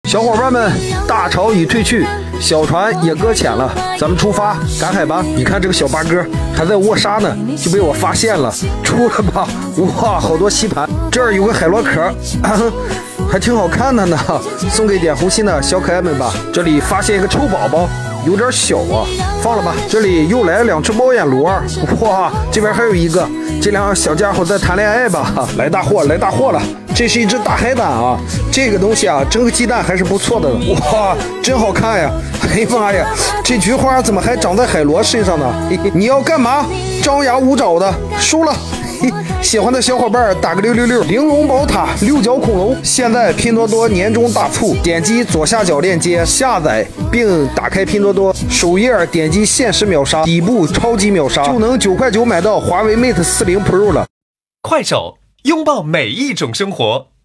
小伙伴们，大潮已退去，小船也搁浅了，咱们出发赶海吧。你看这个小八哥还在卧沙呢，就被我发现了，出来吧。哇，好多吸盘，这儿有个海螺壳，还挺好看的呢，送给点红心的小可爱们吧。这里发现一个臭宝宝，有点小啊，放了吧。这里又来了2只猫眼螺，哇，这边还有一个，这两个小家伙在谈恋爱吧。来大货，来大货了，这是一只大海胆啊，这个东西啊，蒸个鸡蛋还是不错的。哇，真好看呀！哎呀妈呀，这菊花怎么还长在海螺身上呢？你要干嘛？张牙舞爪的，输了。喜欢的小伙伴打个666。玲珑宝塔6角恐龙，现在拼多多年终大促，点击左下角链接下载并打开拼多多首页，点击限时秒杀，底部超级秒杀，就能9块9买到华为 Mate 40 Pro 了。 快手，拥抱每一种生活。